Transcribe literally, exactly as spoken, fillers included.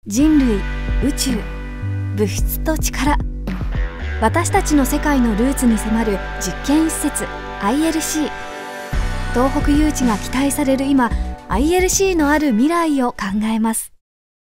人類、宇宙、物質と力、私たちの世界のルーツに迫る実験施設 アイエルシー。 東北誘致が期待される今、 アイエルシー のある未来を考えます。